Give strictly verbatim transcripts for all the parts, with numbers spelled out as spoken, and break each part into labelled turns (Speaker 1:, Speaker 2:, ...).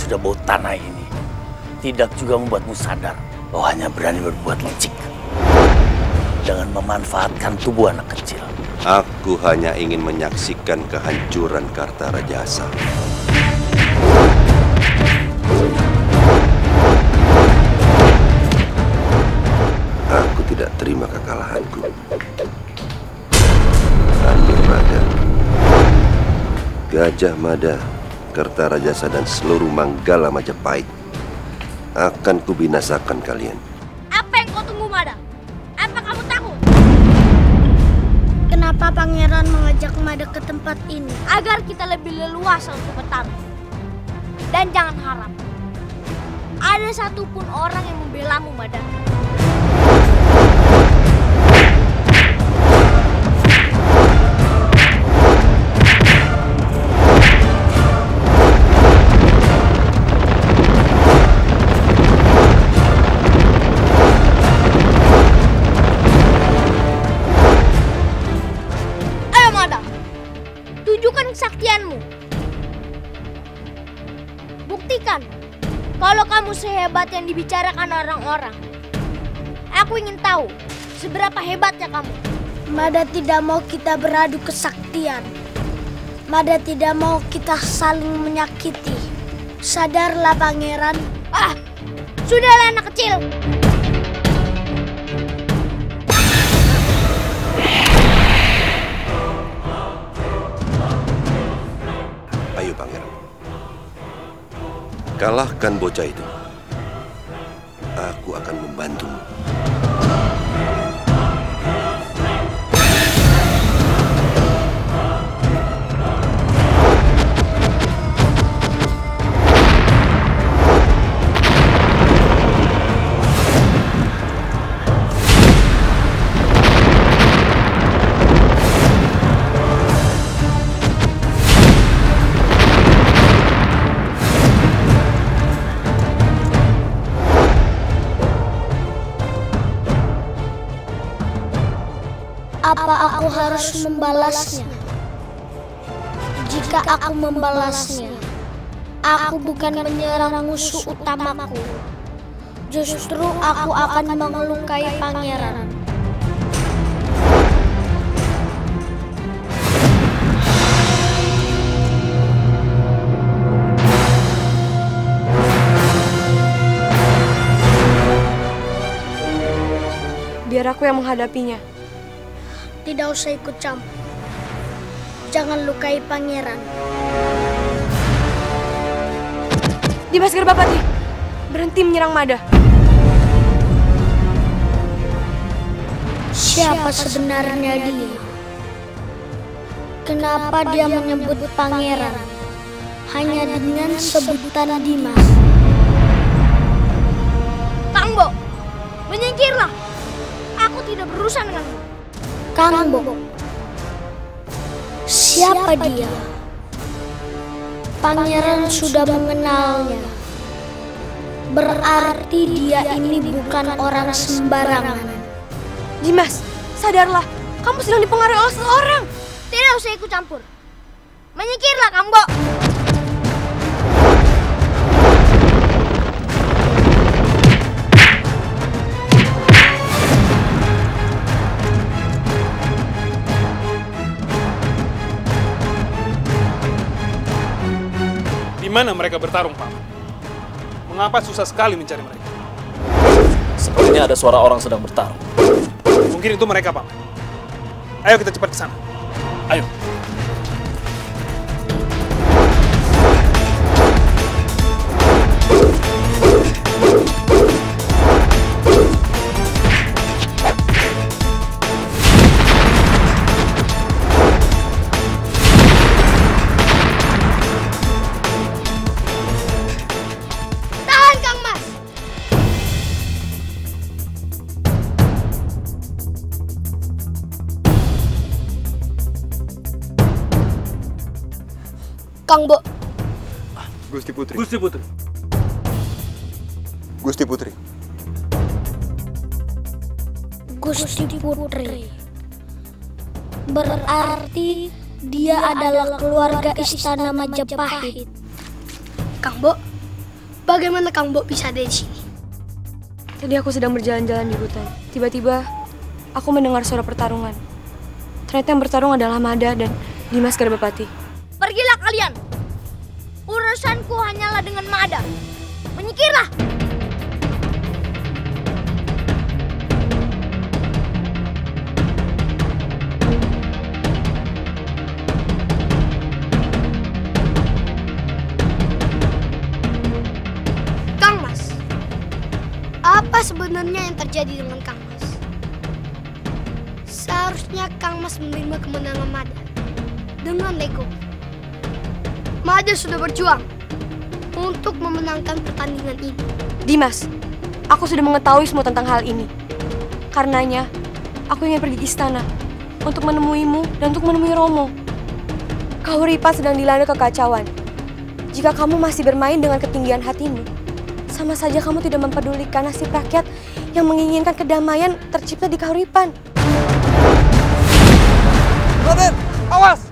Speaker 1: sudah bau tanah ini tidak juga membuatmu sadar bahwa hanya berani berbuat licik dengan memanfaatkan tubuh anak kecil.
Speaker 2: Aku hanya ingin menyaksikan kehancuran Kartarajasa. Aku tidak terima kekalahanku. Ambil Mada, Gajah Mada, Kartarajasa dan seluruh Manggala Majapahit akan kubinasakan kalian.
Speaker 3: Apa yang kau tunggu, Mada? Apa kamu takut?
Speaker 4: Kenapa pangeran mengajak Mada ke tempat ini?
Speaker 3: Agar kita lebih leluasa untuk bertarung. Dan jangan harap ada satupun orang yang membelamu, Mada. Tunjukkan kesaktianmu. Buktikan kalau kamu sehebat yang dibicarakan orang-orang. Aku ingin tahu seberapa hebatnya kamu.
Speaker 4: Mada tidak mau kita beradu kesaktian. Mada tidak mau kita saling menyakiti. Sadarlah, pangeran.
Speaker 3: Ah, sudahlah anak kecil.
Speaker 2: Ayo pangeran, kalahkan bocah itu. Aku akan membantumu.
Speaker 4: Apa aku harus membalasnya? Jika aku membalasnya, aku bukan menyerang musuh utamaku. Justru aku akan melukai pangeran.
Speaker 5: Biar aku yang menghadapinya.
Speaker 4: Tidak usah ikut campur. Jangan lukai pangeran.
Speaker 5: Dimas Garbapati, berhenti menyerang Mada.
Speaker 4: Siapa sebenarnya dia? Kenapa dia menyebut pangeran hanya dengan sebutan Dimas?
Speaker 3: Kangbo, menyingkirlah. Aku tidak berurusan denganmu.
Speaker 4: Kangbo, siapa dia? Pangeran sudah mengenalnya. Berarti dia ini bukan orang sembarangan.
Speaker 5: Dimas, sadarlah. Kamu sedang dipengaruhi oleh seseorang.
Speaker 3: Tidak usah ikut campur. Menyingkirlah, Kangbo.
Speaker 6: Di mana mereka bertarung, Pak? Mengapa susah sekali mencari mereka?
Speaker 7: Sepertinya ada suara orang sedang bertarung.
Speaker 6: Mungkin itu mereka, Pak. Ayo kita cepat ke sana.
Speaker 7: Ayo.
Speaker 4: Kangbo.
Speaker 8: Gusti Putri.
Speaker 6: Gusti Putri.
Speaker 8: Gusti Putri.
Speaker 4: Gusti Putri. Berarti dia adalah keluarga istana Majapahit.
Speaker 3: Kangbo,
Speaker 4: Bagaimana Kang Bo bisa ada di sini?
Speaker 5: Tadi aku sedang berjalan-jalan di hutan. Tiba-tiba aku mendengar suara pertarungan. Ternyata yang bertarung adalah Mada dan Dimas Garbapati.
Speaker 3: Pergilah kalian. Urusanku hanyalah dengan Mada. Menyingkirlah.
Speaker 4: Kang Mas, apa sebenarnya yang terjadi dengan Kang Mas? Seharusnya Kang Mas menerima kemenangan Mada dengan Lego. Mada sudah berjuang untuk memenangkan pertandingan ini.
Speaker 5: Dimas, aku sudah mengetahui semua tentang hal ini. Karenanya, aku ingin pergi ke istana untuk menemuimu dan untuk menemui Romo. Kahuripan sedang dilanda kekacauan. Jika kamu masih bermain dengan ketinggian hatimu, sama saja kamu tidak mempedulikan nasib rakyat yang menginginkan kedamaian tercipta di Kahuripan.
Speaker 8: Raden, awas!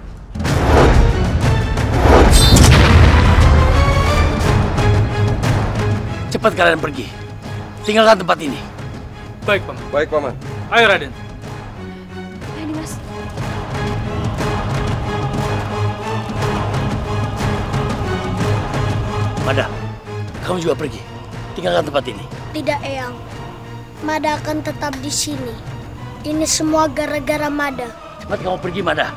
Speaker 1: Cepat kalian pergi. Tinggalkan tempat ini.
Speaker 6: Baik, Paman.
Speaker 8: Baik, Paman.
Speaker 6: Ayo, Raden.
Speaker 5: Ayo, Dimas.
Speaker 1: Mada, kamu juga pergi. Tinggalkan tempat ini.
Speaker 4: Tidak, Eyang. Mada akan tetap di sini. Ini semua gara-gara Mada.
Speaker 1: Cepat kamu pergi, Mada.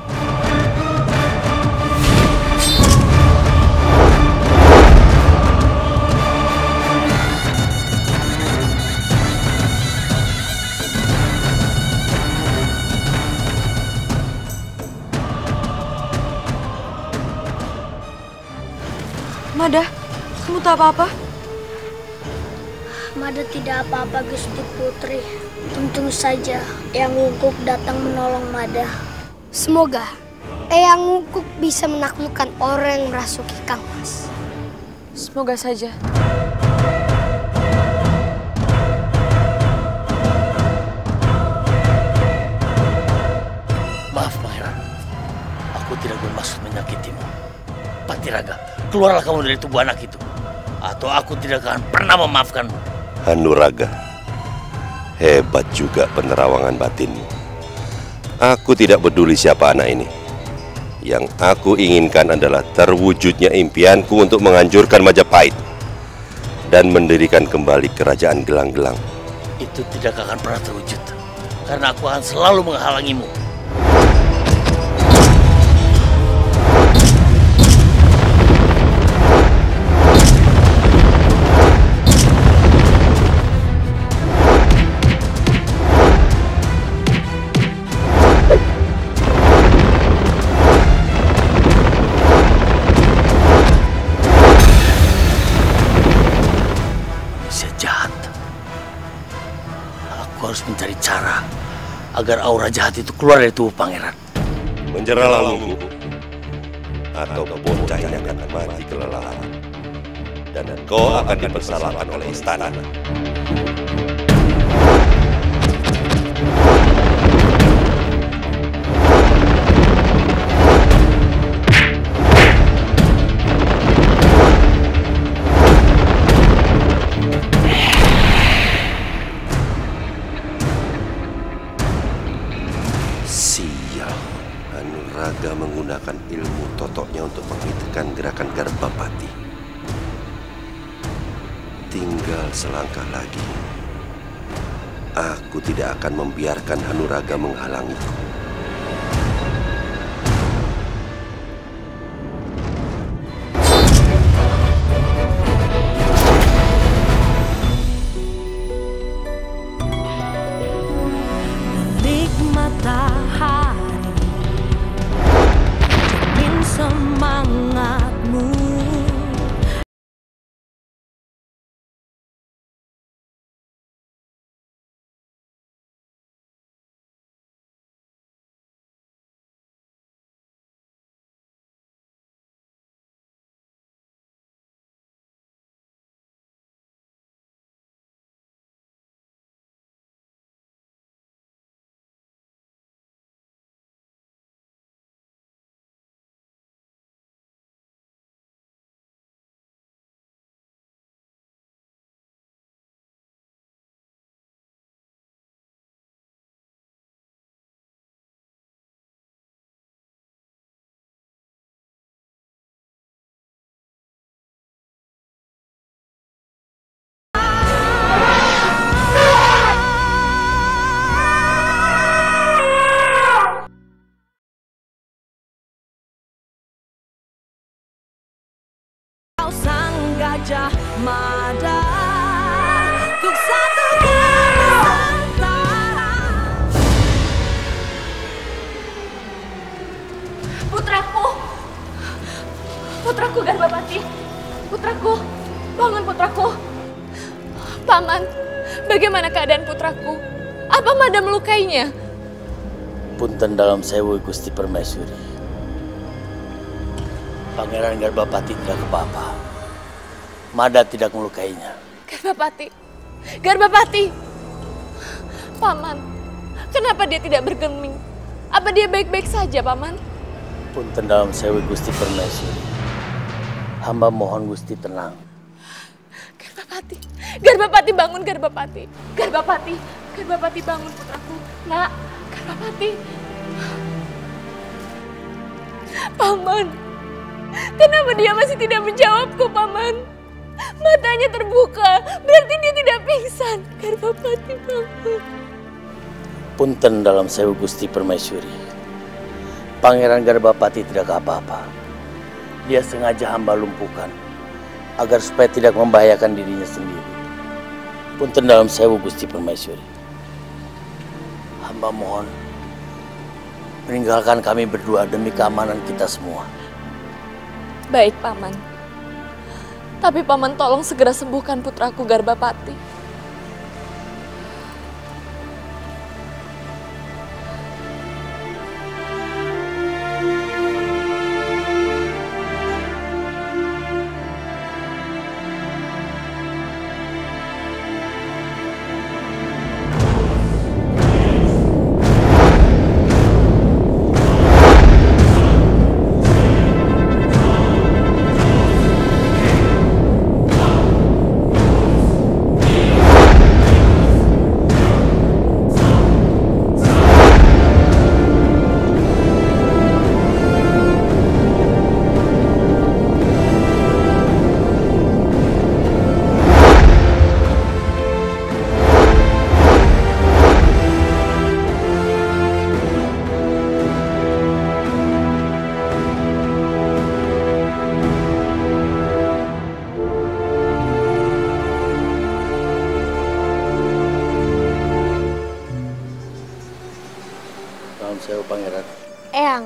Speaker 5: Mada, kamu tak apa-apa?
Speaker 4: Mada tidak apa-apa, Gusti Putri. Untung saja Eyang Wungkuk datang menolong Mada. Semoga Eyang Wungkuk bisa menaklukkan orang yang merasuki Kang Mas.
Speaker 5: Semoga saja.
Speaker 1: Maaf, Pangeran. Aku tidak bermaksud menyakitimu. Patiraga, keluarlah kamu dari tubuh anak itu. Atau aku tidak akan pernah memaafkanmu.
Speaker 2: Hanuraga, hebat juga penerawangan batinmu. Aku tidak peduli siapa anak ini. Yang aku inginkan adalah terwujudnya impianku untuk menghancurkan Majapahit dan mendirikan kembali kerajaan Gelang-Gelang.
Speaker 1: Itu tidak akan pernah terwujud, karena aku akan selalu menghalangimu. Harus mencari cara agar aura jahat itu keluar dari tubuh pangeran.
Speaker 2: Menyerahlah Wungkuk, atau bocah yang akan mati kelelahan, dan kau akan dipersalahkan oleh istana. Hanuraga menggunakan ilmu totoknya untuk menghentikan gerakan Garbapati. Tinggal selangkah lagi. Aku tidak akan membiarkan Hanuraga menghalangiku.
Speaker 9: Gajah Mada untuk satukan Nusantara.
Speaker 5: Putraku, putraku Garbapati, putraku, bangun putraku. Paman, bagaimana keadaan putraku? Apa Mada melukainya?
Speaker 1: Punten dalam sewu Gusti Permaisuri. Pangeran Garbapati tidak apa-apa. Mada tidak melukainya.
Speaker 5: Garbapati, Garbapati. Paman, kenapa dia tidak bergeming? Apa dia baik-baik saja, Paman?
Speaker 1: Punten dalam sewu Gusti Permaisuri. Hamba mohon Gusti tenang.
Speaker 5: Garbapati, Garbapati bangun Garbapati. Garbapati, Garbapati bangun putraku. Nak, Garbapati. Paman, kenapa dia masih tidak menjawabku, Paman? Matanya terbuka, berarti dia tidak pingsan. Garbapati bangun.
Speaker 1: Punten dalam sewu Gusti Permaisuri. Pangeran Garbapati tidak apa-apa. Dia sengaja hamba lumpuhkan agar supaya tidak membahayakan dirinya sendiri. Punten dalam sewu Gusti Permaisuri. Hamba mohon meninggalkan kami berdua demi keamanan kita semua.
Speaker 5: Baik, Paman. Tapi Paman tolong segera sembuhkan putraku Garbapati.
Speaker 1: Pangeran.
Speaker 3: Eyang,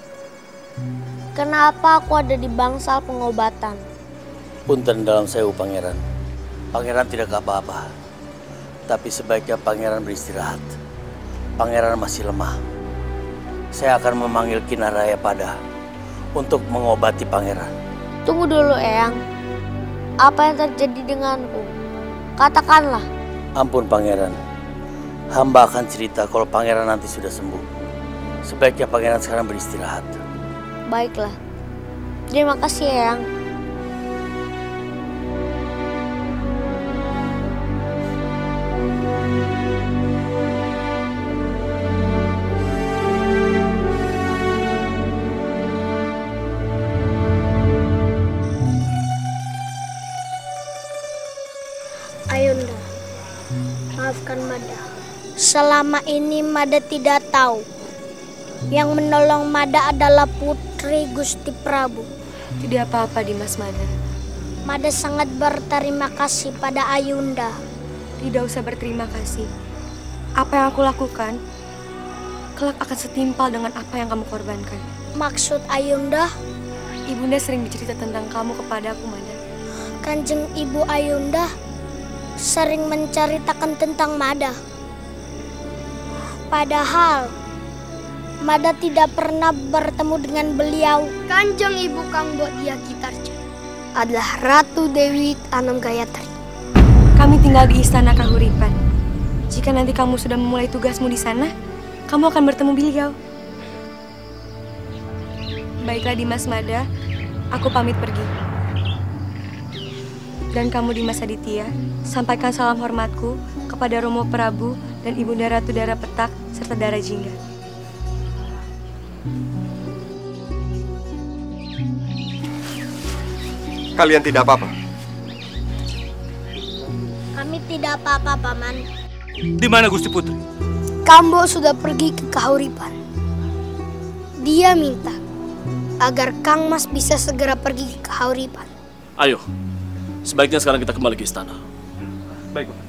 Speaker 3: kenapa aku ada di bangsal pengobatan?
Speaker 1: Punten dalam sewu Pangeran. Pangeran tidak apa-apa. Tapi sebaiknya Pangeran beristirahat. Pangeran masih lemah. Saya akan memanggil Kinaraya Pada untuk mengobati Pangeran.
Speaker 3: Tunggu dulu, Eyang. Apa yang terjadi denganku? Katakanlah.
Speaker 1: Ampun Pangeran. Hamba akan cerita kalau Pangeran nanti sudah sembuh. Sebaiknya Pangeran sekarang beristirahat.
Speaker 3: Baiklah. Terima kasih, Eyang.
Speaker 4: Ayunda, maafkan Mada. Selama ini Mada tidak tahu yang menolong Mada adalah putri Gusti Prabu.
Speaker 5: Tidak apa-apa, Dimas Mada.
Speaker 4: Mada sangat berterima kasih pada Ayunda.
Speaker 5: Tidak usah berterima kasih. Apa yang aku lakukan, kelak akan setimpal dengan apa yang kamu korbankan.
Speaker 4: Maksud Ayunda?
Speaker 5: Ibunda sering bercerita tentang kamu kepada aku, Mada.
Speaker 4: Kanjeng Ibu Ayunda sering menceritakan tentang Mada. Padahal Mada tidak pernah bertemu dengan beliau.
Speaker 10: Kanjeng Ibu Kang Bodhya Gitarja adalah Ratu Dewi Tanem Gayatri.
Speaker 5: Kami tinggal di istana Kahuripan. Jika nanti kamu sudah memulai tugasmu di sana, kamu akan bertemu beliau. Baiklah Dimas Mada, aku pamit pergi. Dan kamu Dimas Aditya, sampaikan salam hormatku kepada Romo Prabu dan Ibunda Ratu Dara Petak serta Dara Jingga.
Speaker 11: Kalian tidak apa-apa?
Speaker 4: Kami tidak apa-apa, Paman.
Speaker 8: Di mana Gusti Putri?
Speaker 10: Kambo sudah pergi ke Kahuripan. Dia minta agar Kang Mas bisa segera pergi ke Kahuripan.
Speaker 7: Ayo, Sebaiknya sekarang kita kembali ke istana.
Speaker 6: Baik, Paman.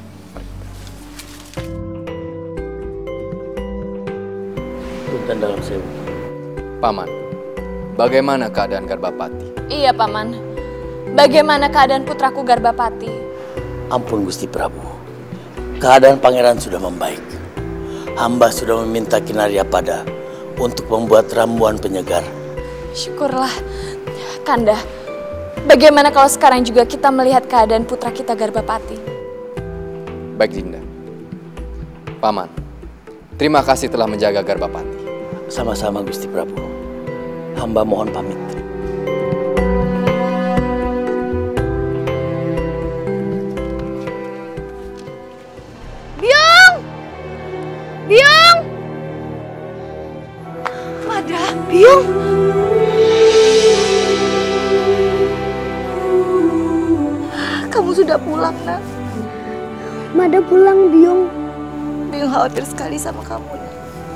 Speaker 1: Punten dalam sewu.
Speaker 11: Paman, bagaimana keadaan Garbapati?
Speaker 12: Iya, Paman. Bagaimana keadaan putraku Garbapati?
Speaker 1: Ampun Gusti Prabu. Keadaan pangeran sudah membaik. Hamba sudah meminta Kinaryapada untuk membuat ramuan penyegar.
Speaker 12: Syukurlah, Kanda. Bagaimana kalau sekarang juga kita melihat keadaan putra kita Garbapati?
Speaker 11: Baik, Dinda. Paman, terima kasih telah menjaga Garbapati.
Speaker 1: Sama-sama Gusti Prabu. Hamba mohon pamit.
Speaker 3: Biung! Biung!
Speaker 5: Mada, Biung! Kamu sudah pulang, nak.
Speaker 4: Mada pulang, Biung.
Speaker 5: Biung khawatir sekali sama kamu, nak.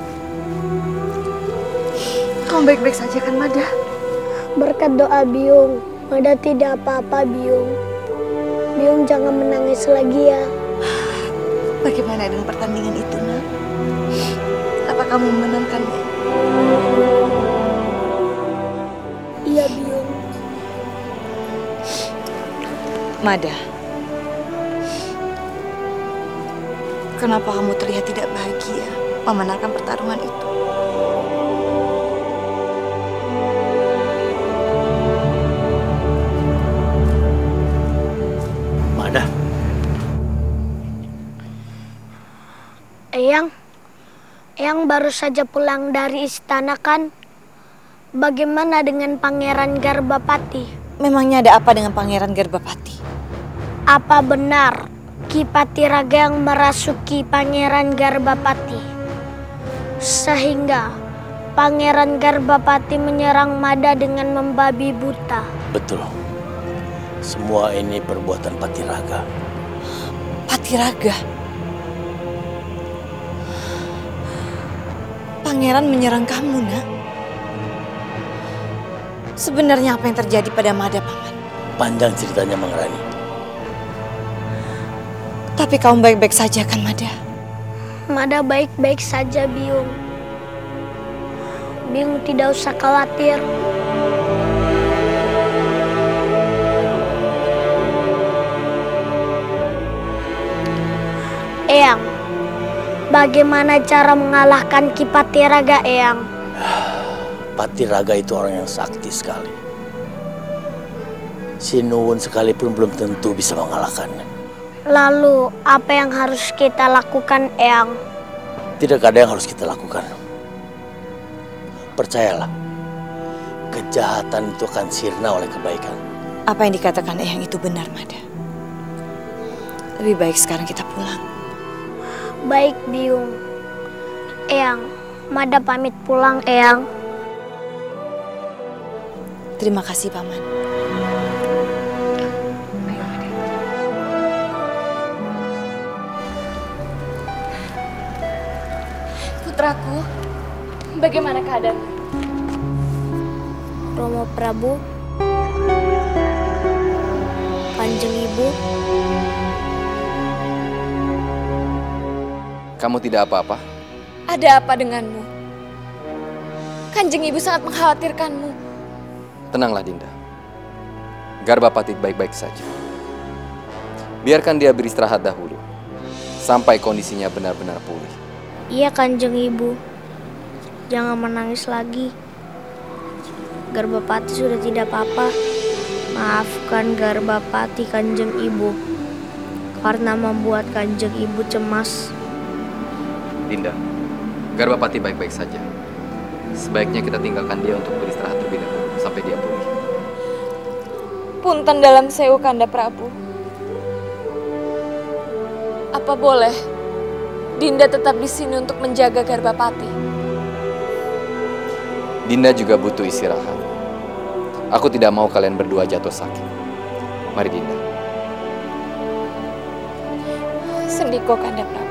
Speaker 5: Kamu baik-baik saja kan, Mada?
Speaker 4: Berkat doa Biung, Mada tidak apa-apa, Biung. Biung jangan menangis lagi ya.
Speaker 5: Bagaimana dengan pertandingan itu, nak? Apa kamu memenangkannya?
Speaker 4: Iya, Biung.
Speaker 5: Mada, kenapa kamu terlihat tidak bahagia memenangkan pertarungan itu?
Speaker 1: Mada.
Speaker 4: Eyang, Eyang baru saja pulang dari istana kan? Bagaimana dengan Pangeran Garbapati?
Speaker 5: Memangnya ada apa dengan Pangeran Garbapati?
Speaker 4: Apa benar Ki Patiraga yang merasuki Pangeran Garbapati? Sehingga Pangeran Garbapati menyerang Mada dengan membabi buta.
Speaker 1: Betul. Semua ini perbuatan Patiraga.
Speaker 5: Patiraga? Pangeran menyerang kamu, nak? Sebenarnya apa yang terjadi pada Mada, Paman?
Speaker 1: Panjang ceritanya, Mangrani.
Speaker 5: Tapi kamu baik-baik saja kan, Mada?
Speaker 4: Mada baik-baik saja, Biung. Biung tidak usah khawatir. Eyang, bagaimana cara mengalahkan Ki Patiraga, Eyang?
Speaker 1: Patiraga itu orang yang sakti sekali. Sinuwun sekalipun belum tentu bisa mengalahkannya.
Speaker 4: Lalu, apa yang harus kita lakukan, Eyang?
Speaker 1: Tidak ada yang harus kita lakukan. Percayalah, kejahatan itu akan sirna oleh kebaikan.
Speaker 5: Apa yang dikatakan Eyang itu benar, Mada. Lebih baik sekarang kita pulang.
Speaker 4: Baik, Biung. Eyang, Mada pamit pulang, Eyang.
Speaker 5: Terima kasih, Paman. Ayo, Mada.
Speaker 12: Putraku, bagaimana keadaanmu?
Speaker 4: Romo Prabu, Kanjeng Ibu.
Speaker 11: Kamu tidak apa-apa?
Speaker 12: Ada apa denganmu? Kanjeng Ibu sangat mengkhawatirkanmu.
Speaker 11: Tenanglah, Dinda. Garbapati baik-baik saja. Biarkan dia beristirahat dahulu, sampai kondisinya benar-benar pulih.
Speaker 4: Iya, Kanjeng Ibu. Jangan menangis lagi. Garbapati sudah tidak apa-apa. Maafkan Garbapati, Kanjeng Ibu, karena membuat Kanjeng Ibu cemas.
Speaker 11: Dinda, Garbapati baik-baik saja. Sebaiknya kita tinggalkan dia untuk beristirahat terlebih dahulu sampai dia pulih.
Speaker 12: Punten dalam sewu, Kanda Prabu. Apa boleh Dinda tetap di sini untuk menjaga Garbapati?
Speaker 11: Dinda juga butuh istirahat. Aku tidak mau kalian berdua jatuh sakit. Mari, Dinda.
Speaker 12: Sendiko, Kanda Prabu.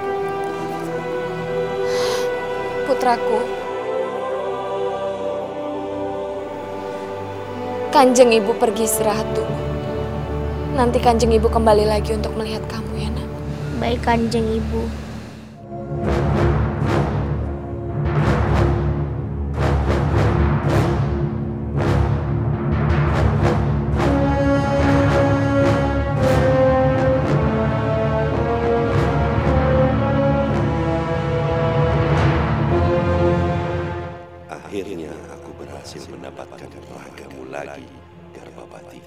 Speaker 12: Putraku, Kanjeng Ibu pergi istirahat dulu. nanti Kanjeng Ibu kembali lagi untuk melihat kamu ya, Nak.
Speaker 3: Baik Kanjeng Ibu.
Speaker 2: Akhirnya aku berhasil mendapatkan ragamu lagi, Garbapati.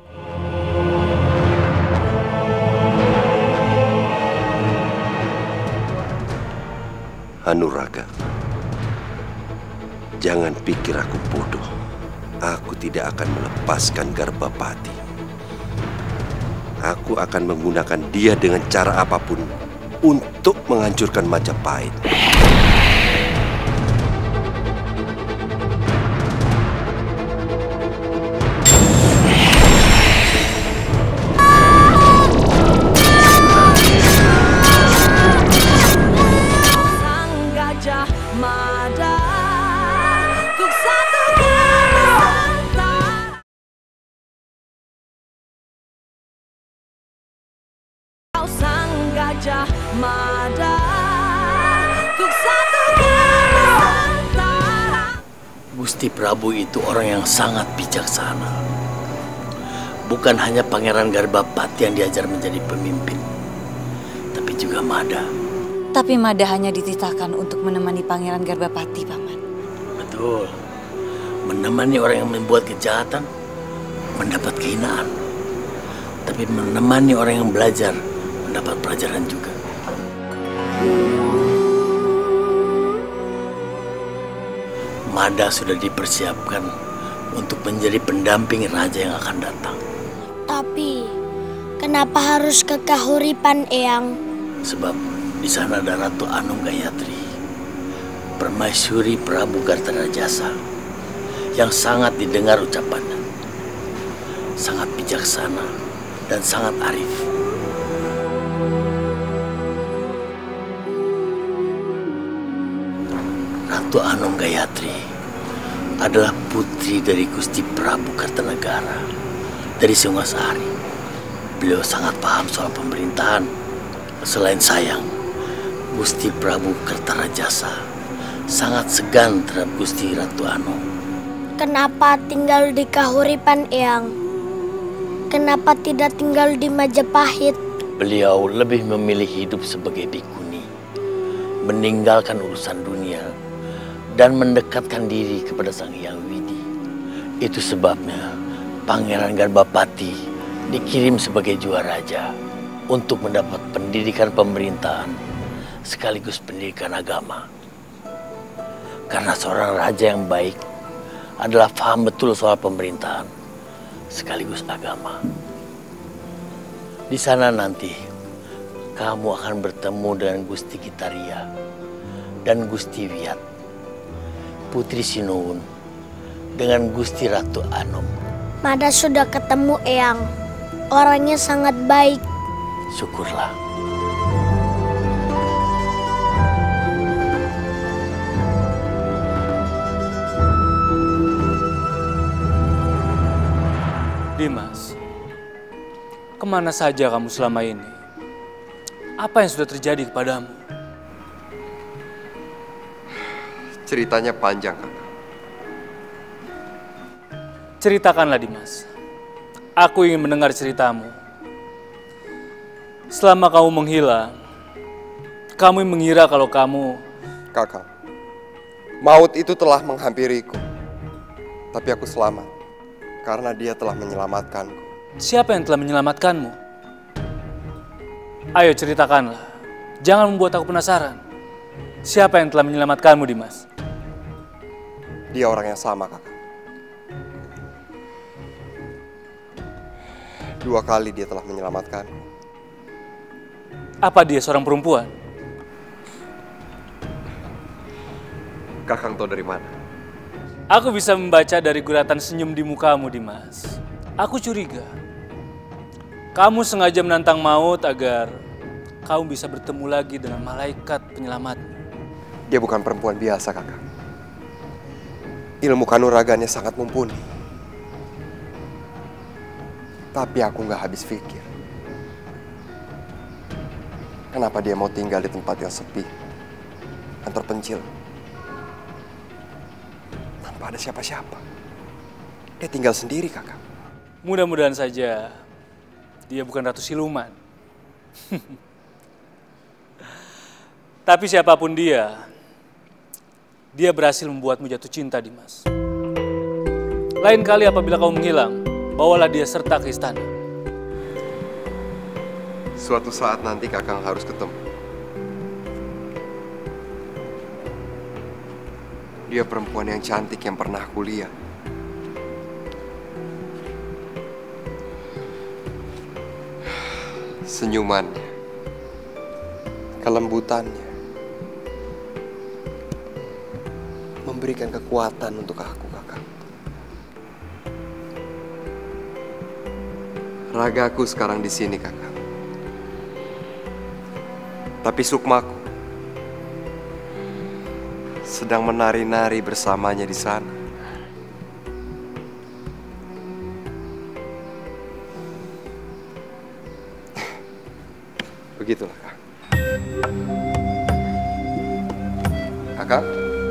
Speaker 2: Hanuraga, jangan pikir aku bodoh. Aku tidak akan melepaskan Garbapati. Aku akan menggunakan dia dengan cara apapun untuk menghancurkan Majapahit.
Speaker 1: Gusti Prabu itu orang yang sangat bijaksana. Bukan hanya Pangeran Garbapati yang diajar menjadi pemimpin, tapi juga Mada.
Speaker 13: Tapi Mada hanya dititahkan untuk menemani Pangeran Garbapati, Paman.
Speaker 1: Betul. Menemani orang yang membuat kejahatan, mendapat kehinaan. Tapi menemani orang yang belajar, mendapat pelajaran juga. Mada sudah dipersiapkan untuk menjadi pendamping raja yang akan datang.
Speaker 4: Tapi, kenapa harus ke Kahuripan, Eyang?
Speaker 1: Sebab di sana ada Ratu Anung Gayatri, permaisuri Prabu Kartarajasa, yang sangat didengar ucapannya, sangat bijaksana dan sangat arif. Ratu Anung Gayatri adalah putri dari Gusti Prabu Kartanegara dari Singasari. Beliau sangat paham soal pemerintahan. Selain sayang, Gusti Prabu Kartarajasa sangat segan terhadap Gusti Ratu Anung.
Speaker 4: Kenapa tinggal di Kahuripan, Eyang? Kenapa tidak tinggal di Majapahit?
Speaker 1: Beliau lebih memilih hidup sebagai bikuni, meninggalkan urusan dunia, dan mendekatkan diri kepada Sang Hyang Widi. Itu sebabnya Pangeran Garbapati dikirim sebagai juara raja untuk mendapat pendidikan pemerintahan sekaligus pendidikan agama. Karena seorang raja yang baik adalah paham betul soal pemerintahan sekaligus agama. Di sana nanti kamu akan bertemu dengan Gusti Kitaria dan Gusti Wiyat, Putri Sinuwun, dengan Gusti Ratu Anum.
Speaker 4: Mada sudah ketemu, Eyang. Orangnya sangat baik.
Speaker 1: Syukurlah.
Speaker 8: Dimas, kemana saja kamu selama ini? Apa yang sudah terjadi kepadamu?
Speaker 14: Ceritanya panjang, Kakak.
Speaker 8: Ceritakanlah, Dimas. Aku ingin mendengar ceritamu. Selama kamu menghilang, kamu mengira kalau kamu...
Speaker 14: Kakak, maut itu telah menghampiriku. Tapi aku selamat, karena dia telah menyelamatkanku.
Speaker 8: Siapa yang telah menyelamatkanmu? Ayo ceritakanlah. Jangan membuat aku penasaran. Siapa yang telah menyelamatkanmu, Dimas?
Speaker 14: Dia orang yang sama, Kakak. Dua kali dia telah menyelamatkanku.
Speaker 8: Apa dia seorang perempuan?
Speaker 14: Kakang tahu dari mana?
Speaker 8: Aku bisa membaca dari guratan senyum di mukamu, Dimas. Aku curiga. Kamu sengaja menantang maut agar kamu bisa bertemu lagi dengan malaikat penyelamatmu.
Speaker 14: Dia bukan perempuan biasa, Kakak. Ilmu kanuraganya sangat mumpuni. Tapi aku nggak habis pikir. Kenapa dia mau tinggal di tempat yang sepi dan terpencil? Tanpa ada siapa-siapa. Dia tinggal sendiri, Kakak.
Speaker 8: Mudah-mudahan saja dia bukan ratu siluman. Tapi siapapun dia, dia berhasil membuatmu jatuh cinta, Dimas. Lain kali apabila kau menghilang, bawalah dia serta ke istana.
Speaker 14: Suatu saat nanti Kakang harus ketemu. Dia perempuan yang cantik yang pernah aku lihat. Senyumannya, kelembutannya, memberikan kekuatan untuk aku, Kakang. Ragaku sekarang di sini, Kakang. Tapi sukmaku sedang menari-nari bersamanya di sana. Begitulah, Kak. Kakak?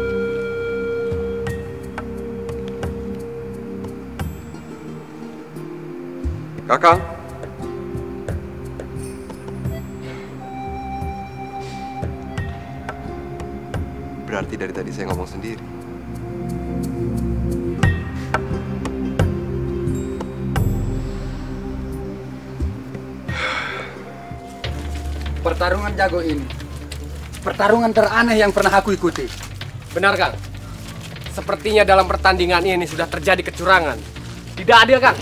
Speaker 14: Kakang? Berarti dari tadi saya ngomong sendiri.
Speaker 15: Pertarungan jago ini, pertarungan teraneh yang pernah aku ikuti.
Speaker 16: Benar, Kang. Sepertinya dalam pertandingan ini sudah terjadi kecurangan. Tidak adil, Kang.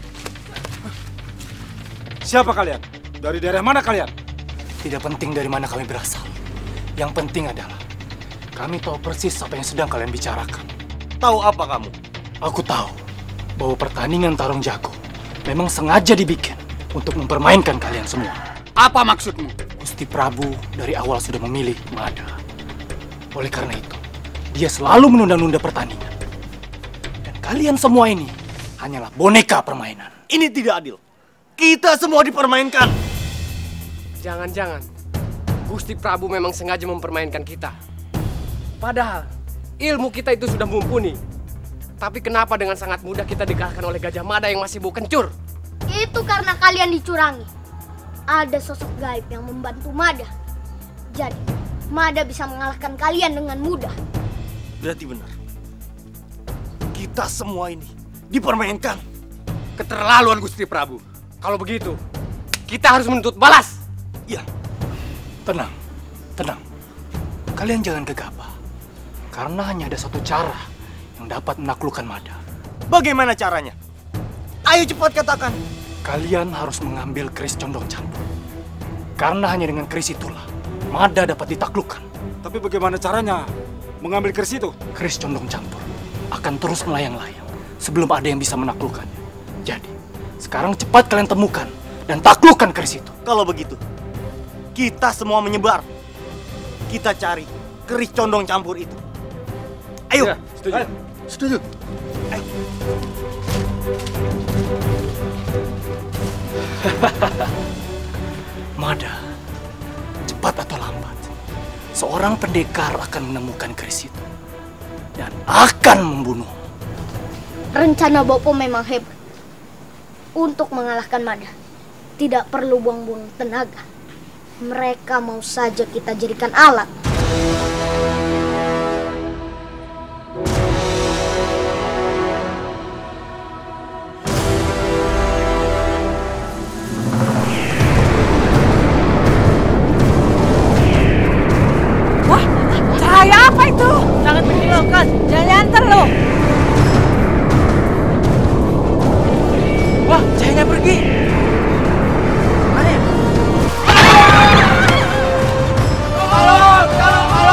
Speaker 6: Siapa kalian? Dari daerah mana kalian?
Speaker 17: Tidak penting dari mana kami berasal. Yang penting adalah kami tahu persis apa yang sedang kalian bicarakan.
Speaker 6: Tahu apa kamu?
Speaker 17: Aku tahu bahwa pertandingan tarung jago memang sengaja dibikin untuk mempermainkan kalian semua.
Speaker 15: Apa maksudmu?
Speaker 17: Gusti Prabu dari awal sudah memilih Mada. Oleh karena itu, dia selalu menunda-nunda pertandingan. Dan kalian semua ini hanyalah boneka permainan.
Speaker 6: Ini tidak adil. Kita semua dipermainkan.
Speaker 16: Jangan-jangan Gusti Prabu memang sengaja mempermainkan kita. Padahal ilmu kita itu sudah mumpuni. Tapi kenapa dengan sangat mudah kita dikalahkan oleh Gajah Mada yang masih bau kencur?
Speaker 3: Itu karena kalian dicurangi. Ada sosok gaib yang membantu Mada. Jadi, Mada bisa mengalahkan kalian dengan mudah.
Speaker 6: Berarti benar. Kita semua ini dipermainkan.
Speaker 16: Keterlaluan Gusti Prabu. Kalau begitu, kita harus menuntut balas.
Speaker 17: Ya, tenang, tenang. Kalian jangan gegabah. Karena hanya ada satu cara yang dapat menaklukkan Mada.
Speaker 6: Bagaimana caranya? Ayo cepat katakan.
Speaker 17: Kalian harus mengambil keris condong campur. Karena hanya dengan keris itulah Mada dapat ditaklukkan.
Speaker 6: Tapi bagaimana caranya mengambil keris itu?
Speaker 17: Keris condong campur akan terus melayang-layang sebelum ada yang bisa menaklukkannya. Jadi, sekarang cepat kalian temukan dan taklukkan keris itu.
Speaker 6: Kalau begitu, kita semua menyebar. Kita cari keris condong campur itu. Ayo. Ya, setuju. Ayo. Setuju. Ayo.
Speaker 17: Mada, cepat atau lambat, seorang pendekar akan menemukan keris itu dan akan membunuh.
Speaker 3: Rencana Bopo memang hebat. Untuk mengalahkan Mada, tidak perlu buang-buang tenaga. Mereka mau saja kita jadikan alat.
Speaker 9: Wah, cahaya apa itu? Jangan menghiraukan, jangan nyantar loh.
Speaker 17: Wah, cahayanya pergi. Mana ya?
Speaker 9: Tolong, tolong, tolong.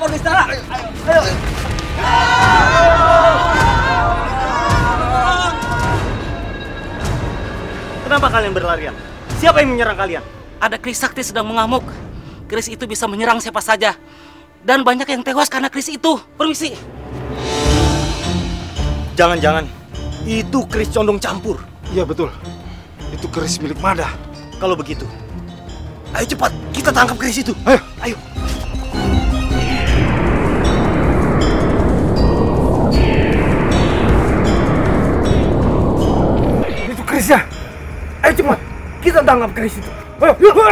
Speaker 6: ke istana. Ayo, ayo. Kenapa kalian berlarian? Siapa yang menyerang kalian?
Speaker 18: Ada keris sakti sedang mengamuk. Keris itu bisa menyerang siapa saja. Dan banyak yang tewas karena keris itu. Permisi.
Speaker 6: Jangan-jangan itu keris condong campur.
Speaker 19: Iya betul. Itu keris milik Mada.
Speaker 6: Kalau begitu, ayo cepat kita tangkap keris itu.
Speaker 19: Ayo,
Speaker 6: ayo.
Speaker 19: Itu kerisnya.
Speaker 6: Ayo cepat kita tangkap keris itu. Ayo.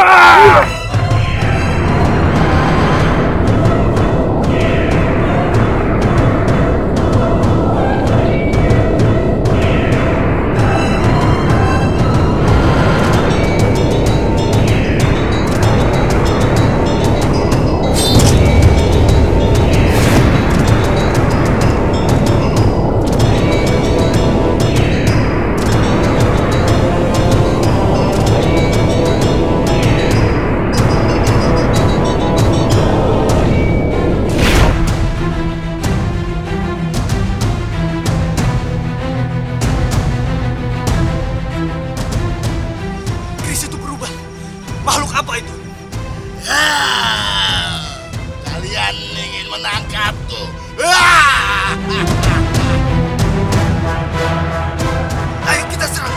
Speaker 1: Makhluk apa itu? Ya, kalian ingin menangkapku. Ayo kita serang.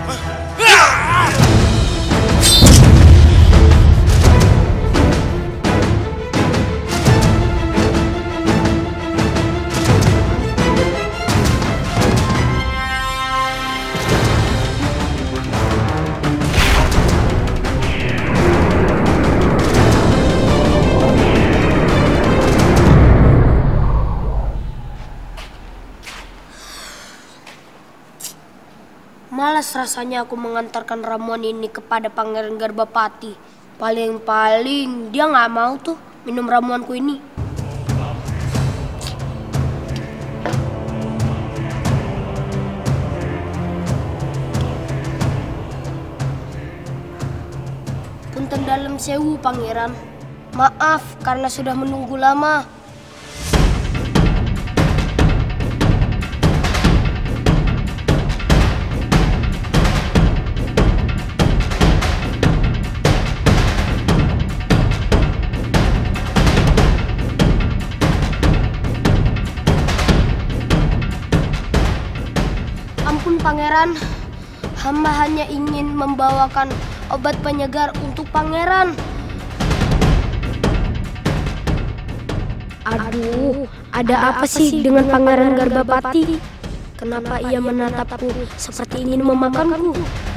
Speaker 4: Malas rasanya aku mengantarkan ramuan ini kepada Pangeran Garbapati. Paling-paling dia nggak mau tuh minum ramuanku ini. Punten dalam sewu, Pangeran. Maaf karena sudah menunggu lama. Ampun Pangeran, hamba hanya ingin membawakan obat penyegar untuk Pangeran. Aduh, ada apa sih dengan Pangeran Garbapati? Kenapa ia menatapku seperti ingin memakanku?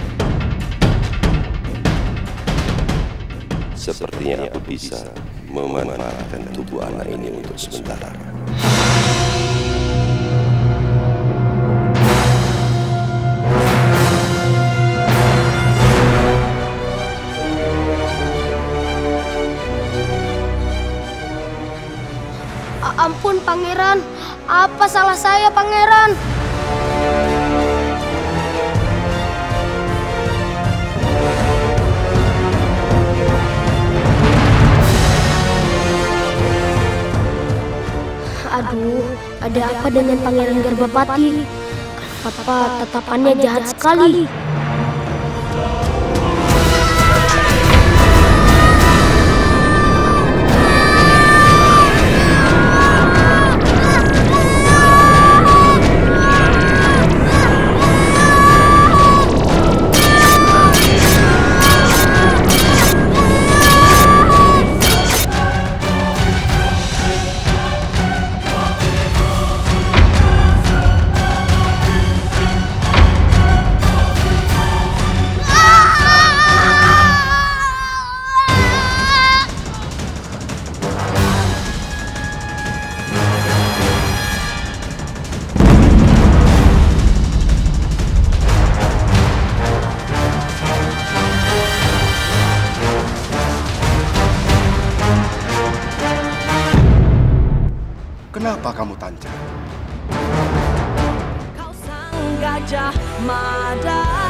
Speaker 2: Sepertinya aku bisa memanfaatkan tubuh anak ini untuk sementara.
Speaker 4: Ampun Pangeran, apa salah saya Pangeran? Aduh, ada apa dengan Pangeran Garbapati? Kenapa tatapannya jahat sekali?
Speaker 19: Kenapa kamu tancap?
Speaker 9: Kau sang gajah Mada.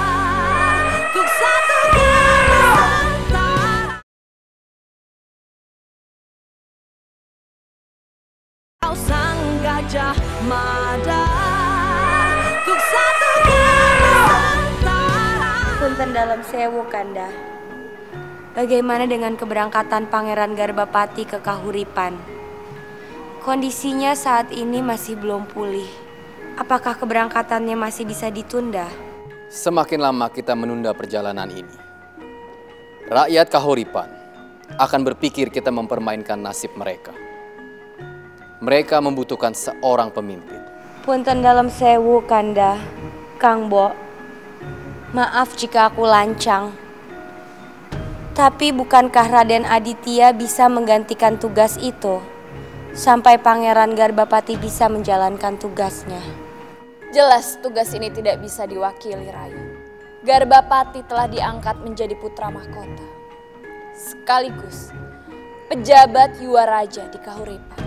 Speaker 9: Gajah Mada untuk satukan Nusantara.
Speaker 5: Punten dalam sewu, Kanda. Bagaimana dengan keberangkatan Pangeran Garbapati ke Kahuripan? Kondisinya saat ini masih belum pulih. Apakah keberangkatannya masih bisa ditunda?
Speaker 11: Semakin lama kita menunda perjalanan ini, rakyat Kahuripan akan berpikir kita mempermainkan nasib mereka. Mereka membutuhkan seorang pemimpin.
Speaker 5: Punten dalam sewu, Kanda. Kang Bo, maaf jika aku lancang. Tapi bukankah Raden Aditya bisa menggantikan tugas itu sampai Pangeran Garbapati bisa menjalankan tugasnya?
Speaker 12: Jelas tugas ini tidak bisa diwakili, Rai. Garbapati telah diangkat menjadi putra mahkota, sekaligus pejabat Yuwa Raja di Kahuripan.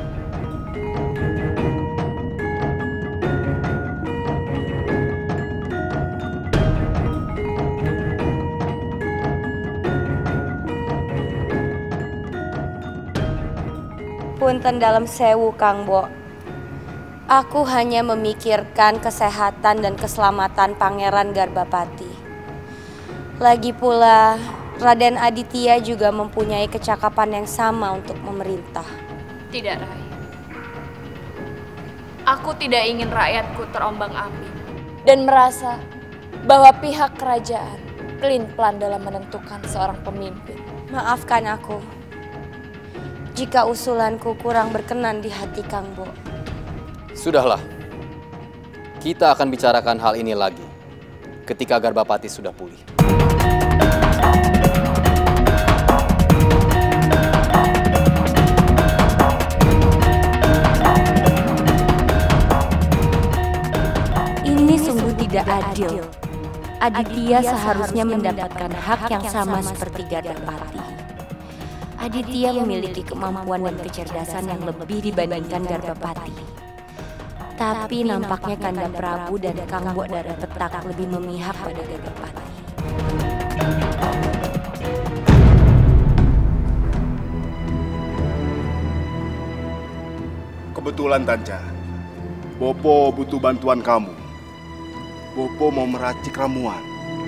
Speaker 5: Punten dalam sewu, Kang Bo. Aku hanya memikirkan kesehatan dan keselamatan Pangeran Garbapati. Lagi pula, Raden Aditya juga mempunyai kecakapan yang sama untuk memerintah.
Speaker 12: Tidak, Rai. Aku tidak ingin rakyatku terombang-ambing dan merasa bahwa pihak kerajaan pelin-pelan dalam menentukan seorang pemimpin.
Speaker 5: Maafkan aku jika usulanku kurang berkenan di hati Kang Bo.
Speaker 11: Sudahlah, kita akan bicarakan hal ini lagi ketika Garbapati sudah pulih.
Speaker 5: Ini sungguh tidak adil. Aditya seharusnya mendapatkan hak yang sama seperti Garbapati. Aditya memiliki kemampuan dan kecerdasan yang lebih dibandingkan Garbapati. Tapi nampaknya Kanda Prabu dan Kang Bo Dara Petak lebih memihak pada Garbapati.
Speaker 19: Kebetulan, Tanca. Bopo butuh bantuan kamu. Bopo mau meracik ramuan.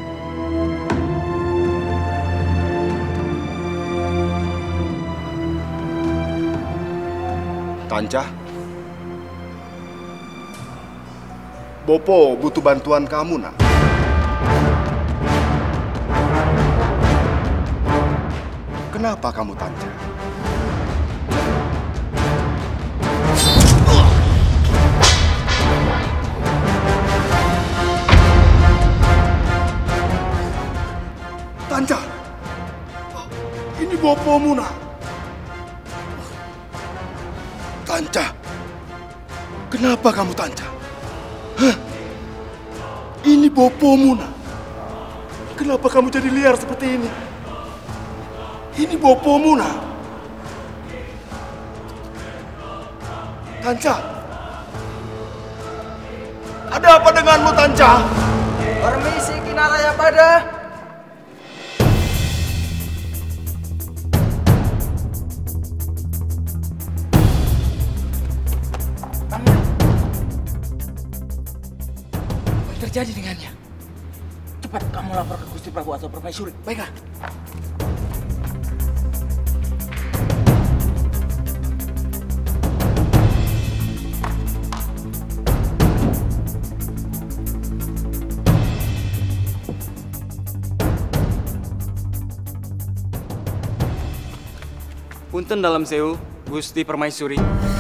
Speaker 19: Tanca, Bopo butuh bantuan kamu, nak. Kenapa kamu, Tanca? Tanca, ini Bopomu, nak. Tanca, kenapa kamu, Tanca? Hah? Ini Bopomu, nak. Kenapa kamu jadi liar seperti ini? Ini Bopomu, nak. Tanca, ada apa denganmu, Tanca?
Speaker 20: Permisi, Kinaraya Pada.
Speaker 15: Terjadi dengannya. Cepat kamu lapor ke Gusti Prabu atau Permaisuri. Baiklah.
Speaker 6: Punten dalam sewu, Gusti Permaisuri.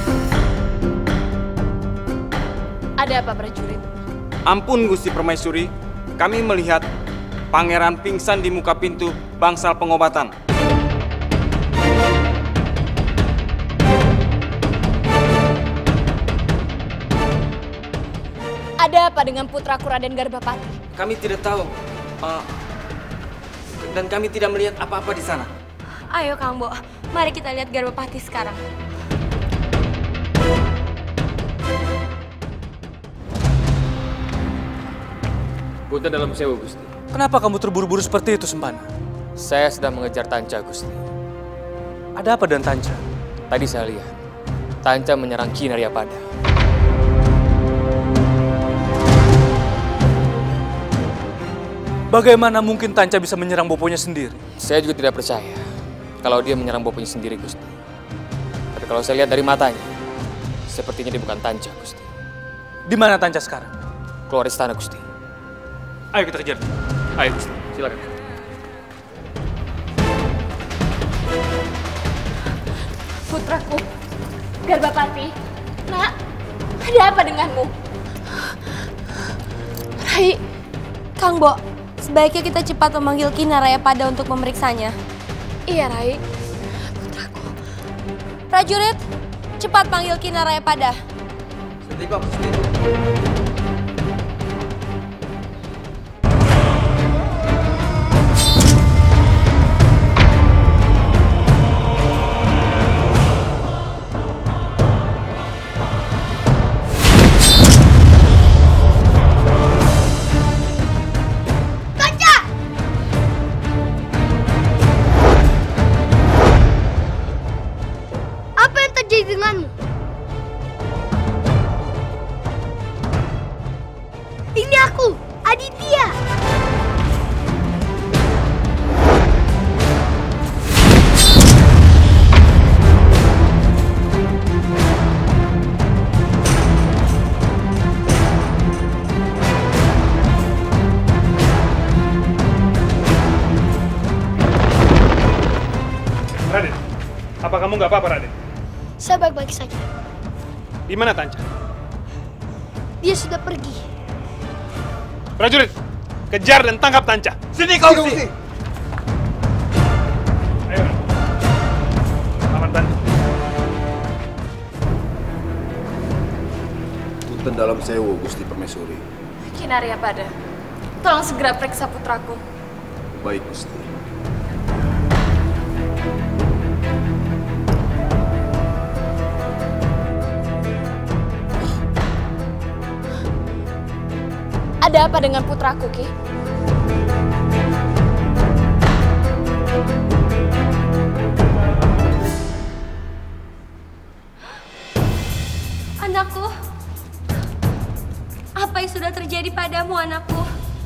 Speaker 12: Ada apa, prajurit?
Speaker 6: Ampun, Gusti Permaisuri, kami melihat pangeran pingsan di muka pintu bangsal pengobatan.
Speaker 12: Ada apa dengan putraku Raden Garbapati?
Speaker 6: Kami tidak tahu, uh, dan kami tidak melihat apa-apa di sana.
Speaker 5: Ayo Kang Bo, mari kita lihat Garbapati sekarang.
Speaker 11: Punten dalam sewu, Gusti.
Speaker 8: Kenapa kamu terburu-buru seperti itu, Sempana?
Speaker 11: Saya sedang mengejar Tanca, Gusti.
Speaker 8: Ada apa dengan Tanca?
Speaker 11: Tadi saya lihat, Tanca menyerang Ki Naryapada.
Speaker 8: Bagaimana mungkin Tanca bisa menyerang boponya sendiri?
Speaker 11: Saya juga tidak percaya kalau dia menyerang boponya sendiri, Gusti. Tapi kalau saya lihat dari matanya, sepertinya dia bukan Tanca, Gusti.
Speaker 8: Di mana Tanca sekarang?
Speaker 11: Keluar istana, Gusti.
Speaker 8: Ayo kita kejar. Ayo, Gusti. Silakan.
Speaker 12: Putraku, Garbapati, nak, ada apa denganmu?
Speaker 5: Rai, Kang Bo, sebaiknya kita cepat memanggil Ki Narayapada untuk memeriksanya.
Speaker 12: Iya, Rai.
Speaker 5: Putraku. Prajurit, cepat panggil Ki Narayapada.
Speaker 20: Sendiko, Sendiko.
Speaker 10: Denganmu. Ini aku, Aditya.
Speaker 17: Raden, apa kamu nggak apa-apa, Raden?
Speaker 10: Saya baik-baik saja.
Speaker 17: Di mana Tanca?
Speaker 10: Dia sudah pergi.
Speaker 17: Prajurit, kejar dan tangkap Tanca.
Speaker 20: Sini kau, Gusti.
Speaker 17: Ayo, aman Tanca.
Speaker 19: Punten dalam sewu, Gusti Permaisuri.
Speaker 12: Ki Narayapada, tolong segera periksa putraku.
Speaker 19: Baik, Gusti.
Speaker 12: Ada apa dengan putraku, Ki?
Speaker 5: Anakku, apa yang sudah terjadi padamu, anakku?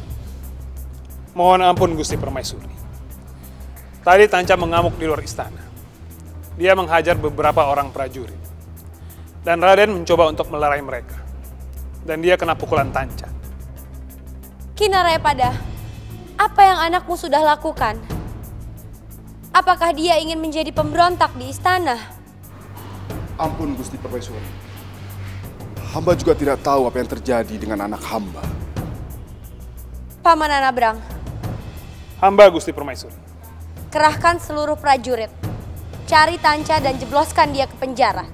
Speaker 17: Mohon ampun, Gusti Permaisuri. Tadi Tanca mengamuk di luar istana. Dia menghajar beberapa orang prajurit. Dan Raden mencoba untuk melerai mereka. Dan dia kena pukulan Tanca.
Speaker 5: Ki Narayapada, apa yang anakmu sudah lakukan? Apakah dia ingin menjadi pemberontak di istana?
Speaker 19: Ampun, Gusti Permaisuri. Hamba juga tidak tahu apa yang terjadi dengan anak hamba.
Speaker 5: Paman Anabrang,
Speaker 17: Hamba, Gusti Permaisuri.
Speaker 5: kerahkan seluruh prajurit. Cari Tanca dan jebloskan dia ke penjara.